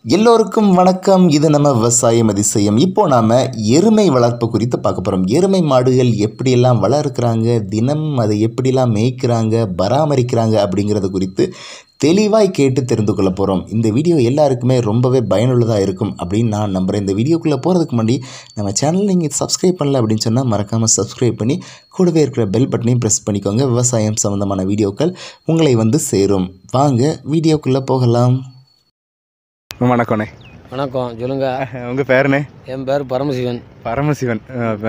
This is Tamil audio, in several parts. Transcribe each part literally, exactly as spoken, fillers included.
எல்லோருக்கும் வணக்கம். இது நம்ம விவசாயம் அதிசயம். இப்போ நாம் எருமை வளர்ப்பு குறித்து பார்க்க போகிறோம். எருமை மாடுகள் எப்படியெல்லாம் வளர்க்குறாங்க, தினம் அதை எப்படிலாம் மேய்க்கிறாங்க, பராமரிக்கிறாங்க அப்படிங்கிறது குறித்து தெளிவாய் கேட்டு தெரிந்து கொள்ள போகிறோம். இந்த வீடியோ எல்லாருக்குமே ரொம்பவே பயனுள்ளதாக இருக்கும் அப்படின்னு நான் நம்புகிறேன். இந்த வீடியோக்குள்ளே போகிறதுக்கு முன்னாடி நம்ம சேனல் நீங்கள் சப்ஸ்கிரைப் பண்ணல அப்படின்னு சொன்னால் மறக்காமல் சப்ஸ்கிரைப் பண்ணி கூடவே இருக்கிற பெல் பட்டனையும் ப்ரெஸ் பண்ணிக்கோங்க. விவசாயம் சம்மந்தமான வீடியோக்கள் உங்களை வந்து சேரும். வாங்க வீடியோக்குள்ளே போகலாம். வணக்கண்ணே. வணக்கம், சொல்லுங்க. உங்கள் பேருண்ணே? என் பேர் பரமசிவன். பரமசிவன்.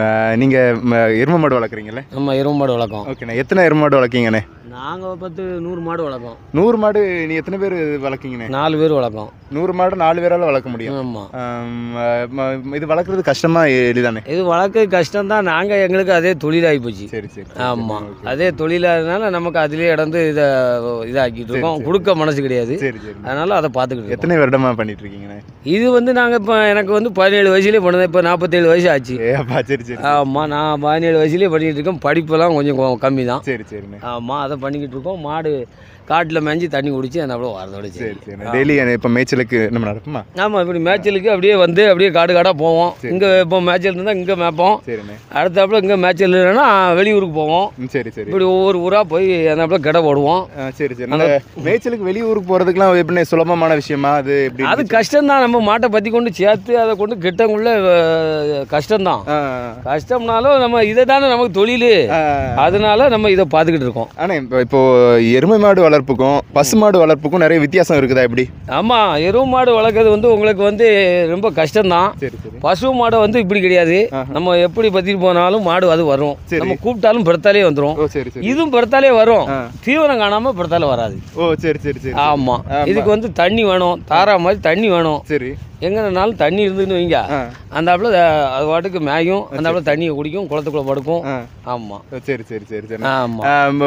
நீங்கள் எருமை மாடு வளர்க்குறீங்களே? நம்ம எருமை மாடு வளர்க்கோம். ஓகேண்ணே. எத்தனை எருமை மாடு வளர்க்கீங்கண்ணே? நாங்கள் பத்து நூறு மாடு வளர்க்கோம். நூறு மாடு நீ எத்தனை பேர் வளர்க்கீங்கண்ணே? நாலு பேர் வளர்க்கோம். நூறு மாடு நாலு பேரால் வளர்க்க முடியும். ஆமாம். இது வளர்க்குறது கஷ்டமாக எளிதானே? இது வளர்க்க கஷ்டம்தான். நாங்கள் எங்களுக்கு அதே தொழிலாகி போச்சு. சரி சரி. ஆமாம், அதே தொழிலாகிறதுனால நமக்கு அதிலே இடந்து இதை இதாக்கிட்டு இருக்கோம். கொடுக்க மனசு கிடையாது. சரி சரி. அதனால அதை பார்த்துக்கிட்டு. எத்தனை வருடமாக பண்ணிட்டு இருக்கீங்கண்ணே? இது வந்து நாங்கள் இப்போ எனக்கு வந்து பதினேழு வயசுலேயே பண்ணுறேன். இப்போ நாற்பத்தேழு வயசு ஆச்சு. ஏப்பா, சரி சரி. ஆமாம், நான் பதினேழு வயசுலேயே பண்ணிகிட்டு இருக்கேன். படிப்பெல்லாம் கொஞ்சம் கம்மி தான். சரி சரிண்ணே. ஆமாம், அதை பண்ணிக்கிட்டு இருக்கோம். மாடு காட்டில் மேய்ஞ்சி தண்ணி குடிச்சு அந்த அவ்வளோ வரதோட. சரி சரி. டெய்லி இப்போ மேய்ச்சலுக்கு நம்ம நடக்குமா? ஆமாம், இப்படி மேய்ச்சலுக்கு அப்படியே வந்து அப்படியே காடு காடாக போவோம். இங்கே இப்போ மேய்ச்சல் இருந்தால் இங்கே மேய்ப்போம். சரிண்ணே. அடுத்தாப்புல இங்கே மேய்ச்சல் இல்லைன்னா வெளியூருக்கு போவோம். சரி சரி. இப்படி ஒவ்வொரு ஊராக போய் அந்த கடை போடுவோம். சரி சரி. அந்த மேய்ச்சலுக்கு வெளியூருக்கு போகிறதுக்குலாம் எப்படி சுலபமான விஷயமா அது? எப்படி? அது கஷ்டம்தான். நம்ம மாட்டை பற்றி கொண்டு சேர்த்து அதை கொண்டு கிட்டங்குள்ள கஷ்டம்தான். கஷ்டம்னாலும் நம்ம இதை தானே நமக்கு தொழில். அதனால நம்ம இதை பார்த்துக்கிட்டு இருக்கோம். ஆனால் இப்போ இப்போ எருமை மாடு வளர்ப்புக்கும் பசு மாடு வளர்ப்புக்கும் நிறைய வித்தியாசம் இருக்குதா எப்படி? ஆமாம், எருமை மாடு வளர்க்குறது வந்து உங்களுக்கு வந்து ரொம்ப கஷ்டம்தான். சரி சரி. பசு மாடை வந்து இப்படி கிடையாது. நம்ம எப்படி பற்றிட்டு போனாலும் மாடு அது வரும். நம்ம கூப்பிட்டாலும் பெருத்தாலே வந்துடும். சரி சரி. இதுவும் பெருத்தாலே வரும். தீவனம் காணாமல் பெருத்தாலே வராது. ஓ சரி சரி சரி. ஆமாம், இதுக்கு வந்து தண்ணி வேணும். தாரா மாதிரி தண்ணி வேணும். சரி. எங்கன்னாலும் தண்ணி இருந்துன்னு வைங்க, அந்த ஆப்பில் அது பாட்டுக்கு மேயும், அந்த ஆப்பில் தண்ணியை குடிக்கும், குளத்துக்குள்ள படுக்கும். ஆமாம். சரி சரி சரி சரி. ஆமாம்.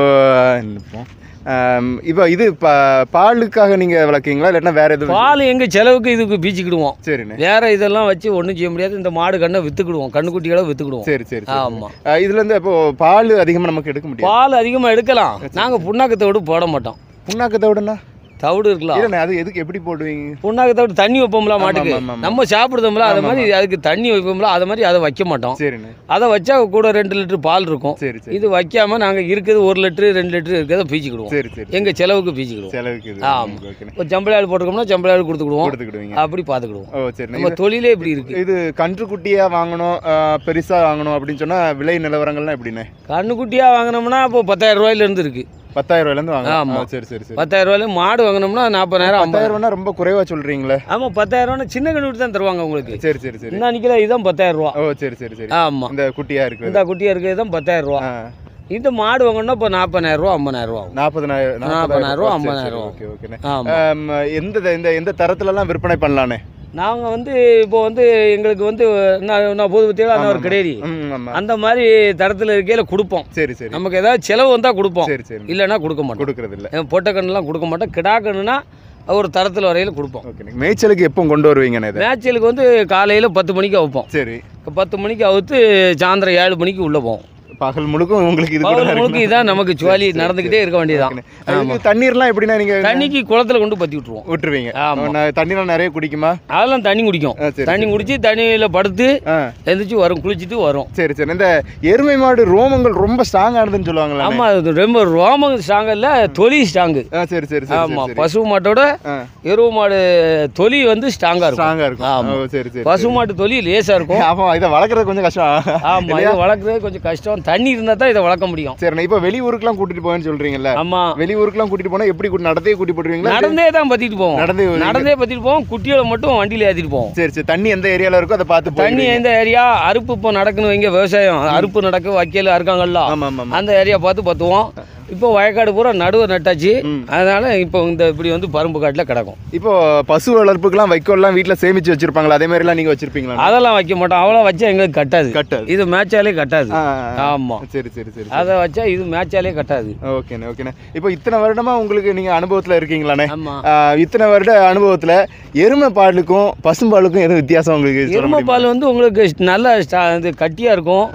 இப்போ இது பாலுக்காக நீங்கள் வளர்க்கீங்களா இல்லைன்னா வேற எதுவும்? பால் எங்கள் செலவுக்கு இதுக்கு பீச்சிக்கிடுவோம். சரிண்ணே. வேற இதெல்லாம் வச்சு ஒன்றும் செய்ய முடியாது. இந்த மாடு கண்ணை விற்றுக்கிடுவோம், கண்ணுக்குட்டிகளை விற்றுக்கிடுவோம். சரி சரி. ஆமாம். இதுலேருந்து இப்போ பால் அதிகமாக நமக்கு எடுக்க முடியும்? பால் அதிகமாக எடுக்கலாம். நாங்கள் புண்ணாக்கத்தோடு போட மாட்டோம். புண்ணாக்கத்தோடுன்னா தவிடு இருக்கலாம். இல்லைண்ணே, அது எதுக்கு எப்படி போடுவீங்க? புண்ணாக்கு தவிடு தண்ணி வைப்போம்ல மாட்டுக்கு. நம்ம சாப்பிடுதோம்ல அது மாதிரி அதுக்கு தண்ணி வைப்போம்ல அது மாதிரி அதை வைக்க மாட்டோம். சரிண்ணே. அதை வச்சா கூட ரெண்டு லிட்டர் பால் இருக்கும். சரி சரி. இது வைக்காம நாங்கள் இருக்குது ஒரு லிட்டரு ரெண்டு லிட்டரு இருக்கிறத பீச்சிக்கிடுவோம். சரி சரி. எங்கள் செலவுக்கு பீச்சிக்கிடுவோம். செலவுக்கு. ஆமாம். இப்போ ஜம்பளையாள் போட்டுக்கோம்னா ஜம்பளையாள் கொடுத்துக்கிடுவோம். கொடுத்துக்கிடுவீங்க. அப்படி பார்த்துக்கிடுவோம். ஓ சரி. நம்ம தொழிலே இப்படி இருக்கு. இது கன்றுக்குட்டியாக வாங்கணும் பெருசாக வாங்கணும் அப்படின்னு சொன்னால் விலை நிலவரங்கள்லாம் எப்படிண்ணே? கண்ணுக்குட்டியாக வாங்கினோம்னா இப்போ பத்தாயிரம் ரூபாயிலேருந்து இருக்கு. பத்தாயிரம் ரூபாயிலேருந்து வாங்க. ஆமாம். சரி சரி சரி. பத்தாயிரம் ரூபாயில மாடு வாங்கினோம்னா நாற்பதாயிரம். பத்தாயிரம் ரூபா ரொம்ப குறைவா சொல்றீங்களே? ஆமாம், பத்தாயிரம் ரூபா சின்ன கண்ணுக்குட்டி தான் தருவாங்க உங்களுக்கு. சரி சரி சரி. இன்னும் நிற்கல, இதுதான் பத்தாயிரம் ரூபா. ஓ சரி சரி சரி. ஆமாம். இந்த குட்டியா இருக்கு. இந்த குட்டியா இருக்கிறது தான் பத்தாயிரம் ரூபா. இந்த மாடு வாங்கணும்னா இப்போ நாற்பதாயிரம் ரூபா ஐம்பதாயிரம் ரூபா. நாற்பதாயிரம் நாற்பதாயிரம் ரூபா ஐம்பதாயிரம் ரூபா. ஓகே ஓகேண்ணே. எந்த இந்த எந்த தரத்துலலாம் விற்பனை பண்ணலானே? நாங்கள் வந்து இப்போ வந்து எங்களுக்கு வந்து நான் பொது பற்றியெல்லாம் அந்த ஒரு கிடையாது. அந்த மாதிரி தரத்தில் இருக்கையில் கொடுப்போம். சரி சரி. நமக்கு ஏதாவது செலவு வந்தால் கொடுப்போம். சரி சரி. இல்லைன்னா கொடுக்க மாட்டோம். கொடுக்கறது இல்லை. பொட்டக்கண்ணுலாம் கொடுக்க மாட்டோம். கிடாக்கண்ணுனா ஒரு தரத்தில் வரையில் கொடுப்போம். ஓகே. மேய்ச்சலுக்கு எப்போ கொண்டு வருவீங்கண்ணே? மேய்ச்சலுக்கு வந்து காலையில் பத்து மணிக்கு அவுப்போம். சரி. பத்து மணிக்கு அவுத்து சாயந்தரம் ஏழு மணிக்கு உள்ளே போவோம். பகல் முழுக்கும் உங்களுக்கு இது முழுக்க இதான் நமக்கு ஜுவாலி நடந்துகிட்டே இருக்க வேண்டியதான். தண்ணீர்லாம் எப்படின்னா நீங்க தண்ணிக்கு குளத்துல கொண்டு பத்தி விட்டுருவோம். விட்டுருவீங்க? தண்ணீர்லாம் நிறைய குடிக்குமா? அதெல்லாம் தண்ணி குடிக்கும். தண்ணி குடிச்சு தண்ணியில படுத்து எந்திரிச்சு வரும், குளிச்சுட்டு வரும். சரி சரி. இந்த எருமை மாடு ரோமங்கள் ரொம்ப ஸ்ட்ராங் ஆனதுன்னு சொல்லுவாங்களா? ஆமா, அது ரொம்ப ரோமம் ஸ்ட்ராங் இல்ல, தொலி ஸ்ட்ராங்கு. சரி சரி. ஆமா, பசு மாட்டோட எருமை மாடு தொலி வந்து ஸ்ட்ராங்கா இருக்கும். ஸ்ட்ராங்கா இருக்கும். ஆமா. சரி சரி. பசு மாட்டு தொலி லேசா இருக்கும். ஆமா, இதை வளர்க்கறது கொஞ்சம் கஷ்டம். ஆமா, இதை வளர்க்கறது கொஞ்சம் கஷ்டம். தண்ணி இருந்தா தான் இதை வளர்க்க முடியும். சரி. இப்போ வெளியூருக்குலாம் கூட்டிட்டு போவேன்னு சொல்றீங்கல்ல? ஆமா. வெளியூருக்குலாம் கூட்டிட்டு போனா எப்படி நடந்தே கூட்டி போடுவீங்களா? நடந்தே தான் பத்திட்டு போவோம். நடந்தே நடந்தே பத்திட்டு போவோம். குட்டிகளை மட்டும் வண்டியில ஏத்திட்டு போவோம். சரி சரி. தண்ணி எந்த ஏரியால இருக்கோ அதை பார்த்து. தண்ணி எந்த ஏரியா அறுப்பு இப்போ நடக்கணும், வைங்க விவசாயம் அறுப்பு நடக்கு, வைக்கல அறுக்காங்கல்ல, அந்த ஏரியா பார்த்து பத்துவோம். இப்போ வயக்காடு பூரா நடுவை நட்டாச்சு. அதனால இப்போ இந்த இப்படி வந்து பரும்பு காட்டில் கிடக்கும். இப்போ பசு வளர்ப்புக்கெல்லாம் வைக்கோல்லாம் வீட்டில் சேமிச்சு வச்சிருப்பாங்களா? அதே மாதிரிலாம் நீங்கள் வச்சிருப்பீங்களா? அதெல்லாம் வைக்க மாட்டோம். அவ்வளோ வச்சா எங்களுக்கு கட்டாது. கட்டாது. இது மேட்சாலே கட்டாது. ஆமாம். சரி சரி சரி. அதை வச்சா இது மேட்சாலே கட்டாது. ஓகேண்ணே ஓகேண்ணே. இப்போ இத்தனை வருடமா உங்களுக்கு நீங்கள் அனுபவத்தில் இருக்கீங்களாண்ணே? ஆமாம். இத்தனை வருட அனுபவத்தில் எருமை பாலுக்கும் பசும்பாலுக்கும் எதுவும் வித்தியாசம் உங்களுக்கு? எருமை பால் வந்து உங்களுக்கு நல்லா இது கட்டியாக இருக்கும்.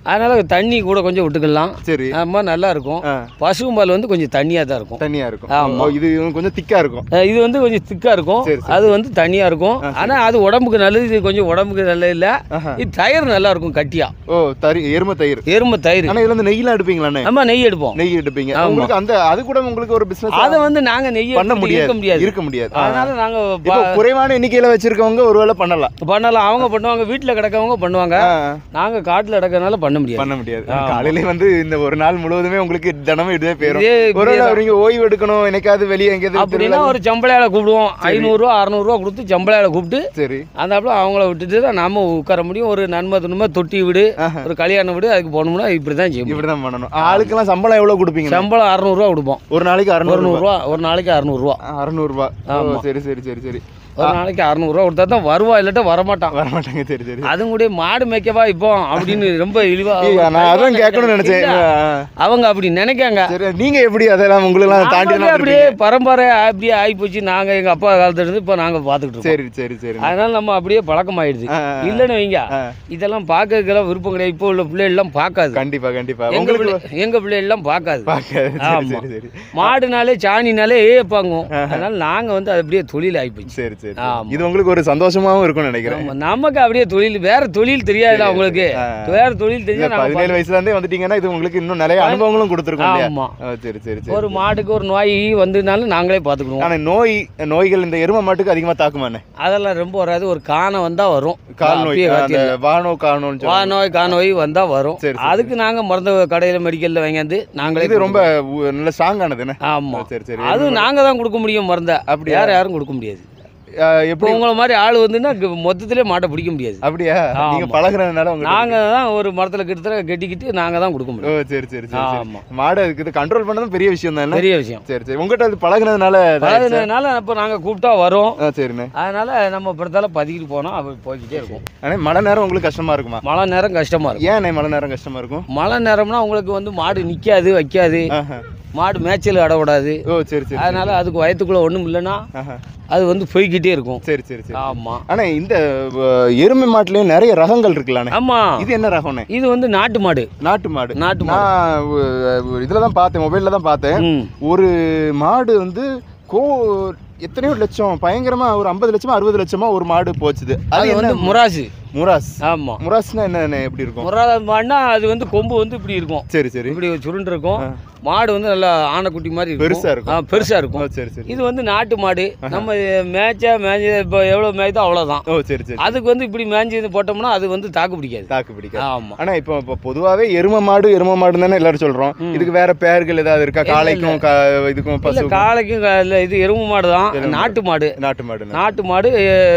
அதனால தண்ணி கூட கொஞ்சம் விட்டுக்கலாம். சரி. ஆமா நல்லா இருக்கும். பசுவும் பால் வந்து கொஞ்சம் தண்ணியா தான் இருக்கும். தண்ணியா இருக்கும். ஆமா. இது கொஞ்சம் திக்கா இருக்கும். இது வந்து கொஞ்சம் திக்கா இருக்கும். அது வந்து தண்ணியா இருக்கும். ஆனா அது உடம்புக்கு நல்லது. இது கொஞ்சம் உடம்புக்கு நல்லது இல்ல. இது தயிர் நல்லா இருக்கும் கட்டியா. ஓ தயிர் எருமை தயிர். எருமை தயிர். ஆனா இதுல வந்து நெய்லாம் எடுப்பீங்களானே? ஆமா நெய் எடுப்போம். நெய் எடுப்பீங்க. உங்களுக்கு அந்த அது கூட உங்களுக்கு ஒரு பிசினஸ். அத வந்து நாங்க நெய் பண்ண முடியாது. இருக்க முடியாது. இருக்க முடியாது. அதனால நாங்க இப்போ குறைவான எண்ணிக்கையில வச்சிருக்கவங்க ஒருவேளை பண்ணலாம். பண்ணலாம். அவங்க பண்ணுவாங்க. வீட்டுல கிடக்கவங்க பண்ணுவாங்க. நாங்க காட்டுல கிடக்கறனால பண்ண முடியாது. பண்ண முடியாது. காலையில வந்து இந்த ஒரு நாள் முழுவதுமே உங்களுக்கு தினமும் இதுவே போயிடும். ஒருவேளை நீங்க ஓய்வு எடுக்கணும் எனக்காவது வெளியே எங்கேயாவது அப்படின்னா ஒரு சம்பளையால கூப்பிடுவோம். ஐநூறு ரூபா அறுநூறு ரூபா கொடுத்து சம்பளையால கூப்பிட்டு சரி அந்த அப்பல அவங்கள விட்டுட்டு தான் நாம உட்கார முடியும். ஒரு நன்மை துணுமை தொட்டி வீடு ஒரு கல்யாண வீடு அதுக்கு போகணும்னா இப்படிதான் செய்யும். இப்படிதான் பண்ணணும். ஆளுக்கெல்லாம் சம்பளம் எவ்வளவு கொடுப்பீங்க? சம்பளம் அறுநூறு ரூபா கொடுப்போம். ஒரு நாளைக்கு அறுநூறு ரூபா. ஒரு நாளைக்கு அறுநூறு ரூபா. அறுநூறு ரூபா. சரி சரி சரி சரி ஒரு நாளைக்கு அறுநூறுவா கொடுத்தா தான் வருவா, இல்லாட்ட வரமாட்டான். வரமாட்டாங்க. சரி சரி அதுவும் கூட மாடு மேய்க்கவா இப்போ அப்படின்னு ரொம்ப இழிவா நான் அதான் கேட்கணும்னு நினைச்சேன். அவங்க அப்படி நினைக்காங்க. நீங்க எப்படி அதெல்லாம் உங்களுக்கு தாண்டி அப்படியே பரம்பரை அப்படியே ஆகி போச்சு. நாங்க எங்க அப்பா காலத்துல இருந்து இப்போ நாங்க பாத்துக்கிட்டு சரி சரி சரி அதனால நம்ம அப்படியே பழக்கம் ஆயிடுது. இல்லன்னு வைங்க இதெல்லாம் பார்க்கறதுக்கெல்லாம் விருப்பம் கிடையாது. இப்போ உள்ள பிள்ளை எல்லாம் பார்க்காது. கண்டிப்பா கண்டிப்பா எங்க பிள்ளை எங்க பிள்ளை எல்லாம் பார்க்காது. ஆமா மாடுனாலே சாணினாலே ஏப்பாங்க. அதனால நாங்க வந்து அது அப்படியே தொழில் ஆகி போச்சு. சரி சரி இது உங்களுக்கு ஒரு சந்தோஷமாவும் இருக்கும்னு நினைக்கிறேன். நமக்கு அப்படியே தொழில் வேற தொழில் தெரியாதுல உங்களுக்கு. வேற தொழில் தெரிஞ்சா பதினேழு வயசுல இருந்தே வந்துட்டீங்கன்னா இது உங்களுக்கு இன்னும் நிறைய அனுபவங்களும் கொடுத்துருக்கோம். ஆமா சரி சரி ஒரு மாட்டுக்கு ஒரு நோய் வந்ததுனாலும் நாங்களே பாத்துக்குவோம். ஆனா நோய் நோய்கள் இந்த எருமை மாட்டுக்கு அதிகமா தாக்குமானே? அதெல்லாம் ரொம்ப வராது. ஒரு காணம் வந்தா வரும். கால் நோய் வானோ காணோம் வானோய் காணோய் வந்தா வரும். அதுக்கு நாங்க மருந்து கடையில மெடிக்கல்ல வாங்கியாந்து நாங்களே. இது ரொம்ப நல்ல ஸ்ட்ராங்கானது. ஆமா சரி சரி அது நாங்க தான் கொடுக்க முடியும் மருந்த. அப்படி யாரும் யாரும் கொடுக்க முடியாது. எப்படி உங்களை மாதிரி ஆள் வந்துன்னா மொத்தத்திலே மாட்டை பிடிக்க முடியாது. அப்படியா? நீங்க பழகுறதுனால நாங்க தான் ஒரு மரத்துல கிட்டத்தட்ட கட்டிக்கிட்டு நாங்க தான் கொடுக்க முடியும். ஓ சரி சரி சரி ஆமா மாடை இருக்குது கண்ட்ரோல் பண்ணதும் பெரிய விஷயம் தான். பெரிய விஷயம். சரி சரி உங்ககிட்ட அது பழகுனதுனால பழகுனதுனால இப்போ நாங்க கூப்பிட்டா வரோம். சரிண்ணே. அதனால நம்ம பிறத்தால பதுக்கிட்டு போனோம் அப்படி போய்கிட்டே இருக்கும். ஆனால் மழை நேரம் உங்களுக்கு கஷ்டமா இருக்குமா? மழை நேரம் கஷ்டமா இருக்கும். ஏன் மழை நேரம் கஷ்டமா இருக்கும்? மழை நேரம்னா உங்களுக்கு வந்து மாடு நிக்காது வைக்காது. மாடு மேய்ச்சல் அட விடாது. ஓ சரி சரி அதனால அதுக்கு வயத்துக்குள்ள ஒண்ணும் இல்லைன்னா அது வந்து போய்கிட்டே இருக்கும். சரி சரி சரி ஆமா. ஆனா இந்த எருமை மாட்டுலயும் நிறைய ரகங்கள் இருக்குல்ல? ஆமா. இது என்ன ரகம்னே? இது வந்து நாட்டு மாடு. நாட்டு மாடு. நாட்டு மாடு. நான் இதுல தான் பார்த்தேன், மொபைல்ல தான் பார்த்தேன். ஒரு மாடு வந்து கோ எத்தனையோ லட்சம் பயங்கரமா ஒரு ஐம்பது லட்சமா அறுபது லட்சமா ஒரு மாடு போச்சுது. அது வந்து முராசு. முராஸ். ஆமா. முராஸ்னா என்ன எப்படி இருக்கும்? முராஸ் மாடுனா அது வந்து கொம்பு வந்து இப்படி இருக்கும். சரி சரி இப்படி சுருண்டு இருக்கும். மாடு வந்து நல்லா ஆனைக்குட்டி மாதிரி பெருசா இருக்கும். பெருசா இருக்கும். சரி சரி இது வந்து நாட்டு மாடு. நம்ம மேய்ச்சா மேய்ச்ச இப்போ எவ்வளவு மேய்தோ அவ்வளவுதான். ஓ சரி சரி அதுக்கு வந்து இப்படி மேய்ஞ்சி போட்டோம்னா அது வந்து தாக்கு பிடிக்காது. தாக்கு பிடிக்காது. ஆமா. ஆனா இப்போ இப்போ பொதுவாவே எருமை மாடு எருமை மாடு தானே எல்லாரும் சொல்றோம். இதுக்கு வேற பேர்கள் ஏதாவது இருக்கா? காளைக்கும் இதுக்கும் பசு காளைக்கும் இல்ல, இது எருமை மாடு தான். நாட்டு மாடு. நாட்டு மாடு. நாட்டு மாடு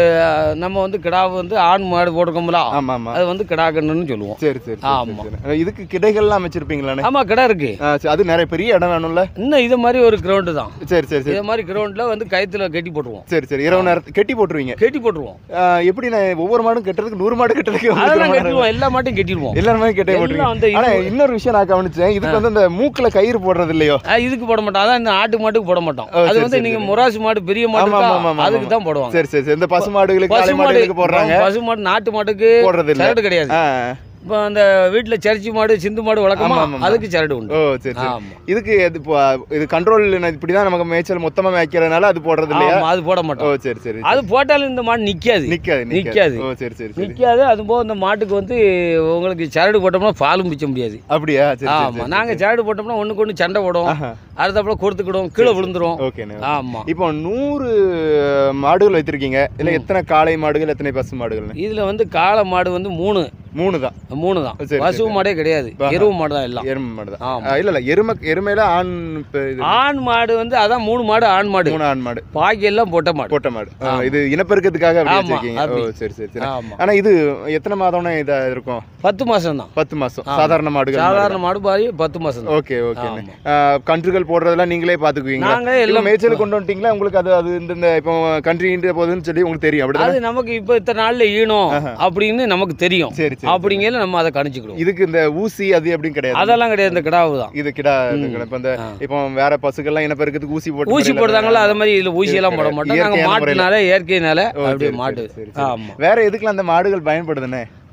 நம்ம வந்து கிடாவு வந்து ஆண் மாடு போட்டுக்கோம்ல. ஆமா ஆமா அது வந்து கிடா கண்ணுன்னு சொல்லுவோம். சரி சரி ஆமா. இதுக்கு கிடைகள்லாம் வச்சிருப்பீங்களா? ஆமா கிடா இருக்கு. அது நிறைய பெரிய இடம் வேணும்ல. இன்னும் இது மாதிரி ஒரு கிரவுண்ட் தான். சரி சரி சரி இது மாதிரி கிரவுண்ட்ல வந்து கயித்துல கட்டி போட்டுருவோம். சரி சரி இரவு நேரத்துக்கு கட்டி போட்டுருவீங்க? கட்டி போட்டுருவோம். எப்படி நான் ஒவ்வொரு மாடும் கட்டுறதுக்கு நூறு மாடு கட்டுறதுக்கு அதெல்லாம் கட்டிடுவோம். எல்லா மாட்டையும் கட்டிடுவோம். எல்லா மாடும் கட்டி போட்டுருவீங்க. ஆனா இன்னொரு விஷயம் நான் கவனிச்சேன், இதுக்கு வந்து அந்த மூக்குல கயிறு போடுறது இல்லையோ? இதுக்கு போட மாட்டோம். அதான் இந்த ஆட்டு மாட்டுக்கு போட மாட்டோம். அது வந்து நீங்க முராசு மாடு பெரிய மாடு அதுக்கு தான் போடுவாங்க. சரி சரி இந்த பசு மாடுகளுக்கு காளை மாடுகளுக்கு போடுறாங்க. பசு மாடு நாட்டு மாட்டுக்கு போடுறது இல்ல கிடையாது. இப்போ அந்த வீட்டில் சர்ச்சி மாடு சிந்து மாடு வளர்க்கமா அதுக்கு சரடு உண்டு. ஓ சரி சரி. இதுக்கு இது கண்ட்ரோல் இப்படி தான் நமக்கு மேய்ச்சல் மொத்தமாக மேய்க்கிறதுனால அது போடுறது இல்லையா? அது போட மாட்டோம். ஓ சரி சரி. அது போட்டாலும் இந்த மாடு நிற்காது. நிற்காது நிற்காது. ஓ சரி சரி நிற்காது. அதுபோக இந்த மாட்டுக்கு வந்து உங்களுக்கு சரடு போட்டோம்னா பாலும் பிச்ச முடியாது. அப்படியா? சரி. ஆமாம். நாங்கள் சரடு போட்டோம்னா ஒன்றுக்கு ஒன்று சண்டை போடும். அடுத்தப்பல கொடுத்துக்கிடும், கீழே விழுந்துரும். ஓகேண்ணே. ஆமாம். இப்போ நூறு மாடுகள் வைத்திருக்கீங்க. இல்லை எத்தனை காளை மாடுகள் எத்தனை பசு மாடுகள்? இதில் வந்து காளை மாடு வந்து மூணு மூணு தான். மூணு தான். பசு மாடே கிடையாது. எருமை மாடு தான் எல்லாம். எருமை மாடு தான். இல்ல இல்ல எருமை எருமையில ஆண் ஆண் மாடு வந்து அதான் மூணு மாடு ஆண் மாடு. மூணு ஆண் மாடு. பாக்கி எல்லாம் பொட்டை மாடு. பொட்டை மாடு. இது இனப்பெருக்கத்துக்காக அப்படி வச்சிருக்கீங்க. ஓ சரி சரி சரி. ஆனா இது எத்தனை மாதம்னா இதா இருக்கும்? பத்து மாசம் தான். பத்து மாசம். சாதாரண மாடுகள். சாதாரண மாடு பாதி பத்து மாசம். Okay okay. கன்றுகள் போடுறதெல்லாம் நீங்களே பாத்துக்குவீங்க? நாங்க எல்லாம் மேய்ச்சல் கொண்டு வந்துட்டீங்களா? உங்களுக்கு அது அது இந்த இப்போ கன்றுன்ற போதுன்னு சொல்லி உங்களுக்கு தெரியும் அப்படி? அது நமக்கு இப்போ இத்தனை நாள்ல ஈணும் அப்படின்னு நமக்கு தெரியும். சரி சரி. அப்படிங்கல நம்ம அதை கணிச்சுக்கிறோம். இதுக்கு இந்த ஊசி அது அப்படின்னு கிடையாது? அதெல்லாம் கிடையாது. இந்த கிடாவு தான். இது கிடா. இப்போ இந்த இப்போ வேற பசுக்கள்லாம் இனப்பெருக்கத்துக்கு ஊசி போட்டு ஊசி போடுறாங்களா? அது மாதிரி இதுல ஊசி எல்லாம் போட மாட்டோம். நாங்க மாட்டுனால இயற்கையினால அப்படியே மாட்டு. ஆமா. வேற எதுக்குலாம் அந்த மாடுகள் பயன்படுதுனே?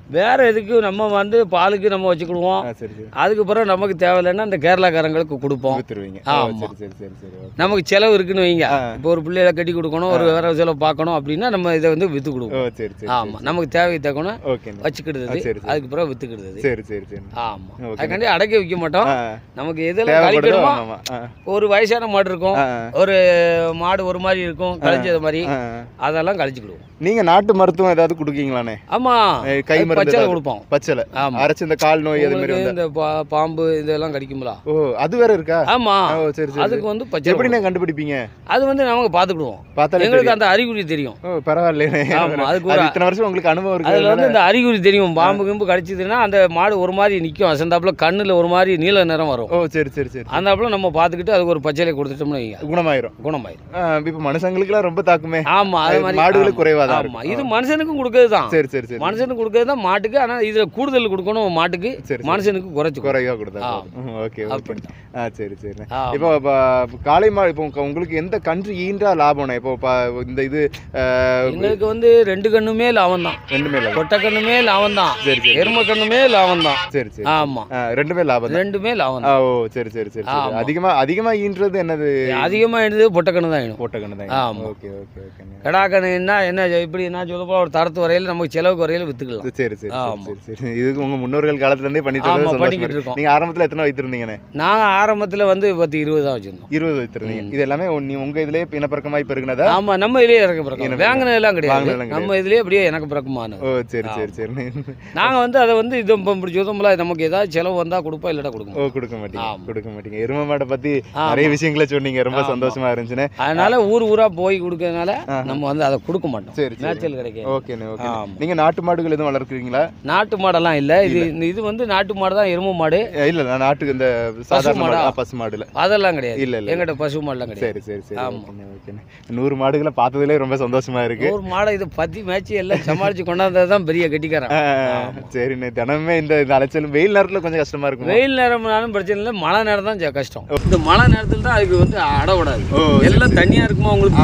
வேறு எதுக்கு நம்ம வந்து பாலுக்கு நம்ம வச்சுக்கிடுவோம். அதுக்கப்புறம் நமக்கு தேவையில்லைன்னா இந்த கேரளாக்காரங்களுக்கு கொடுப்போம். ஆமாம், நமக்கு செலவு இருக்குன்னு வைங்க. இப்போ ஒரு பிள்ளைகளை கட்டி கொடுக்கணும், ஒரு வேற செலவு பார்க்கணும் அப்படின்னா நம்ம இதை வந்து விற்று கொடுவோம். ஆமாம், நமக்கு தேவை தக்கணும் வச்சுக்கிடுது, அதுக்கப்புறம் விற்றுக்கிடுது. ஆமாம், அதுக்காண்டி அடக்கி வைக்க மாட்டோம். நமக்கு எதெல்லாம் கழிக்கணுமோ, ஒரு வயசான மாடு இருக்கும், ஒரு மாடு ஒரு மாதிரி இருக்கும் கழிஞ்சது மாதிரி, அதெல்லாம் கழிச்சுக்கிடுவோம். நீங்க நாட்டு மருத்துவம் ஏதாவது கொடுக்கீங்களானே? ஆமா, கை மருந்து பச்சளை கொடுப்போம். பச்சளை அரைச்சு இந்த கால் நோய் அது மாதிரி இந்த பாம்பு இதெல்லாம் கடிக்கும்ல. ஓ, அது வேற இருக்கா? ஆமா, சரி சரி. அதுக்கு வந்து பச்சளை எப்படினே கண்டுபிடிப்பீங்க? அது வந்து நமக்கு பாத்துக்கிடுவோம், எங்களுக்கு அந்த அறிகுறி தெரியும். ஓ, பரவாயில்லை. ஆமா, அதுக்கு இத்தனை வருஷம் உங்களுக்கு அனுபவம் இருக்கு. அதுல வந்து இந்த அறிகுறி தெரியும். பாம்பு கிம்பு கடிச்சதுன்னா அந்த மாடு ஒரு மாதிரி நிக்கும், அசந்தாப்புல கண்ணுல ஒரு மாதிரி நீல நிறம் வரும். ஓ, சரி சரி சரி. அந்தாப்புல நம்ம பாத்துக்கிட்டு அதுக்கு ஒரு பச்சளை கொடுத்துட்டோம்னு குணமாயிரும். குணமாயிரும். இப்ப மனுஷங்களுக்கு எல்லாம் ரொம்ப தாக்குமே. ஆமா, அது மாதிரி மாடுகளுக்கு குறைவாதான் இருக்கும். இது மனுஷனுக்கும் கொடுக்கிறது தான். சரி சரி சரி. மனுஷனுக்கு கொடுக்கிறது தான் மாட்டுக்கு. ஆனா இதுல கூடுதல் கொடுக்கணும் மாட்டுக்கு, மனுஷனுக்கு குறைச்சு குறைவா கொடுத்தா. Okay okay. ஆ, சரி சரி. இப்போ காளை மாடு இப்போ உங்களுக்கு எந்த கன்று ஈன்றா லாபம்? இப்போ இந்த இது எங்களுக்கு வந்து ரெண்டு கண்ணுமே லாபம் தான். ரெண்டுமே லாபம். கொட்டை கண்ணுமே லாபம் தான், எருமை கண்ணுமே லாபம் தான். சரி சரி. ஆமா, ரெண்டுமே லாபம். ரெண்டுமே லாபம். ஓ, சரி சரி சரி. அதிகமா அதிகமா ஈன்றது என்னது? அதிகமா ஈன்றது பொட்டை கண்ணு தான் ஈனும். பொட்டை கண்ணு தான். ஆமா. Okay okay okay. கடா கண்ணுன்னா என்ன இப்படி என்ன சொல்ல போல ஒரு தரத்து வரையில நமக்கு செலவுக்கு வரையில வித்துக்கலாம். சரி சரி சரி சரி. இதுக்கு உங்க முன்னோர்கள் காலத்துல இருந்தே பண்ணிட்டு பண்ணிக்கிட்டு இருக்கோம். நீங்க ஆரம்பத்துல எத்தனை வைத்திருந்தீங்கண்ணே? நாங்க ஆரம்பத்துல வந்து பத்து இருபது தான் வச்சிருந்தோம். இருபது வைத்திருந்தீங்க. இது எல்லாமே உங்க இதுலயே இனப்பெருக்கமாய் பெருகுனதா? ஆமா, நம்ம இதுலயே இறக்க பிறக்கம், வாங்கினது எல்லாம் கிடையாது. நம்ம இதுலயே அப்படியே எனக்கு பிறக்கமானது. ஓ, சரி சரி சரி. நாங்க வந்து அதை வந்து இது இப்படி சொல்லும்போல நமக்கு ஏதாவது செலவு வந்தா கொடுப்போம், இல்லடா கொடுக்கும். ஓ, கொடுக்க மாட்டீங்க. கொடுக்க மாட்டீங்க. எருமை மாடை பத்தி நிறைய விஷயங்களை சொன்னீங்க, ரொம்ப சந்தோஷமா இருந்துச்சுன்னு. அதனால ஊர் ஊரா போய் கொடுக்கறதுனால நம்ம வந்து அதை கொடுக்க மாட்டோம். சரி, நேச்சுரல் கிடைக்கும். ஓகேண்ணே ஓகே. நீங்க நாட்டு மாடுகள் எதுவும் வளர்க்குறீங்களா? நாட்டு மாடெல்லாம் இல்ல, இது இது வந்து நாட்டு மாடு தான், எருமை மாடு இல்ல. நான் நாட்டுக்கு இந்த சாதாரண மாடு, பசு மாடுல அதெல்லாம் கிடையாது. இல்ல இல்ல, எங்கிட்ட பசு மாடுலாம் கிடையாது. சரி சரி சரி. ஓகேண்ணே ஓகேண்ணே. நூறு மாடுகளை பார்த்ததுலே ரொம்ப சந்தோஷமா இருக்கு. நூறு மாடை இது பத்தி மேட்ச் எல்லாம் சமாளிச்சு கொண்டாந்தது தான் பெரிய கெட்டிக்காரன். சரிண்ணே. தினமே இந்த அலைச்சல் வெயில் நேரத்துல கொஞ்சம் கஷ்டமா இருக்கும். வெயில் நேரம்னாலும் பிரச்சனை இல்லை, மழை நேரம் தான் கஷ்டம். இந்த மழை நேரத்தில் தான் அதுக்கு வந்து அடவிடாது, எல்லாம் தனியா இருக்குமா உங்களுக்கு.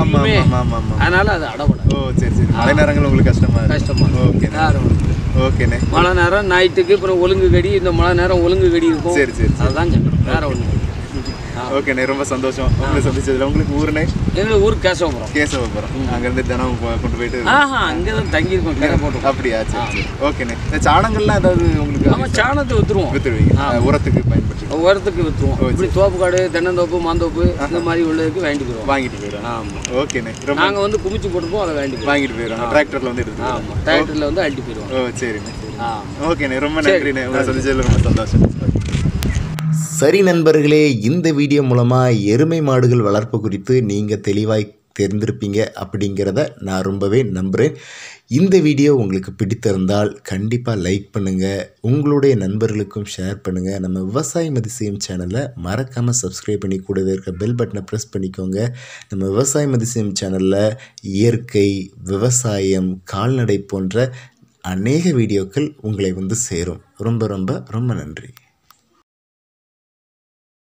அதனால அது அடவிடாது. ஓ, சரி சரி. மழை நேரங்கள் உங்களுக்கு கஷ்டமா கஷ்டமா. ஓகே ஓகேண்ணே. மழை நேரம் நைட்டுக்கு அப்புறம் ஒழுங்கு கடி, இந்த மழை நேரம் ஒழுங்கு கடி இருக்கும். சரி சரி. அதுதான் சங்கடம், வேற ஒன்று. ஓகேண்ணே, ரொம்ப சந்தோஷம் உங்களை சந்திச்சதுல. உங்களுக்கு ஊருண்ணே? எங்களுக்கு ஊர் கேசவபுரம். கேசவபுரம். அங்கேருந்து தினம் கொண்டு போயிட்டு ஆஹா அங்கே தான் தங்கியிருக்கோம், கரை போட்டு. அப்படியா? சரி சரி. ஓகேண்ணே. இந்த சாணங்கள்லாம் ஏதாவது உங்களுக்கு? ஆமாம், சாணத்தை விற்றுருவோம். விற்றுருவீங்க, உரத்துக்கு பயன்படுத்தி? உரத்துக்கு விற்றுருவோம். இப்படி தோப்பு காடு, தென்னந்தோப்பு, மாந்தோப்பு இந்த மாதிரி உள்ளதுக்கு வாங்கிட்டு போயிடுவோம். வாங்கிட்டு போயிடுவோம். ஆமாம். ஓகேண்ணே. நாங்கள் வந்து குமிச்சு போட்டுப்போம், அதை வாங்கிட்டு வாங்கிட்டு போயிடுவோம். டிராக்டரில் வந்து எடுத்து. ஆமாம், டிராக்டரில் வந்து அள்ளிட்டு போயிடுவோம். ஓ, சரிண்ணே. ஓகேண்ணே, ரொம்ப நன்றிண்ணே. உங்களை சந்திச்சதுல ரொம்ப சந்தோஷம். சரி நண்பர்களே, இந்த வீடியோ மூலமாக எருமை மாடுகள் வளர்ப்பு குறித்து நீங்கள் தெளிவாய் தெரிந்திருப்பீங்க அப்படிங்கிறத நான் ரொம்பவே நம்புகிறேன். இந்த வீடியோ உங்களுக்கு பிடித்திருந்தால் கண்டிப்பாக லைக் பண்ணுங்கள், உங்களுடைய நண்பர்களுக்கும் ஷேர் பண்ணுங்கள். நம்ம விவசாயம் அதிசயம் சேனலை மறக்காமல் சப்ஸ்கிரைப் பண்ணி கூடவே இருக்க பெல் பட்டனை ப்ரெஸ் பண்ணிக்கோங்க. நம்ம விவசாயம் அதிசயம் சேனலில் இயற்கை, விவசாயம், கால்நடை போன்ற அநேக வீடியோக்கள் உங்களை வந்து சேரும். ரொம்ப ரொம்ப ரொம்ப நன்றி.